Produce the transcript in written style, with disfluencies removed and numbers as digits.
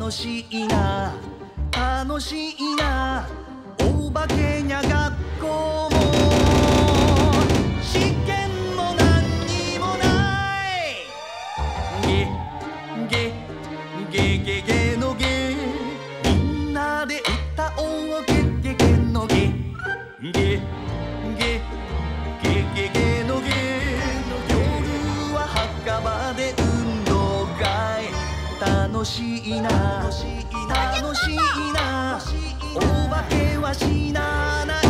楽しいな楽しいなお化けにゃ学校も試験も何にもないゲゲゲゲゲのゲみんなで歌おうゲゲゲのゲゲゲゲゲゲのゲ夜は墓場で運動会楽しいな楽しいなお化けは死なない